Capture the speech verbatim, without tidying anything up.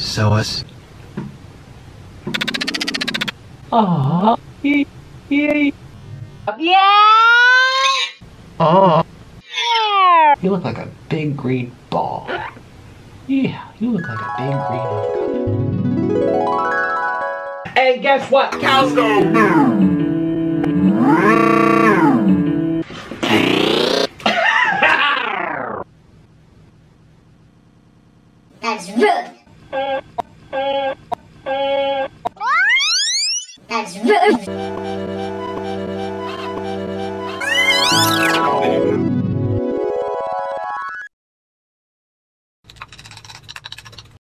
So us. Aww. Yay. Yay. Yeah! Aww. You look like a big green ball. Yeah, you look like a big green avocado. And guess what? Cows go moo! That's rude. That's rude.